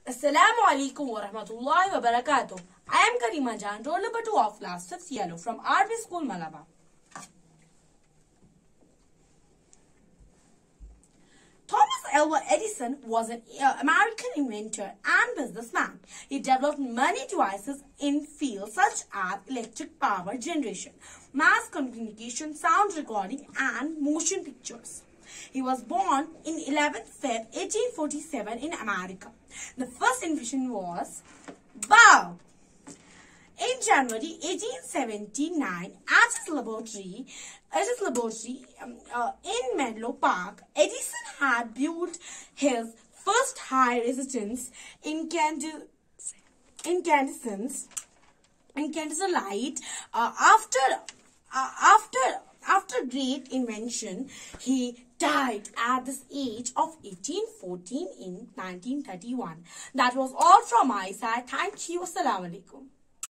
Assalamu alaikum wa rahmatullahi wa barakatuh. I am Karima Jan, roll number 2 of class 5th yellow from RV School, Malaba. Thomas Alva Edison was an American inventor and businessman. He developed many devices in fields such as electric power generation, mass communication, sound recording, and motion pictures. He was born in 11th Feb 1847 in America. The first invention was bulb. In January 1879, at his laboratory in Menlo Park, Edison had built his first high resistance incandescent light. After great invention, he died at the age of 14 in 1931. That was all from my side. Thank you. Assalamu alaikum.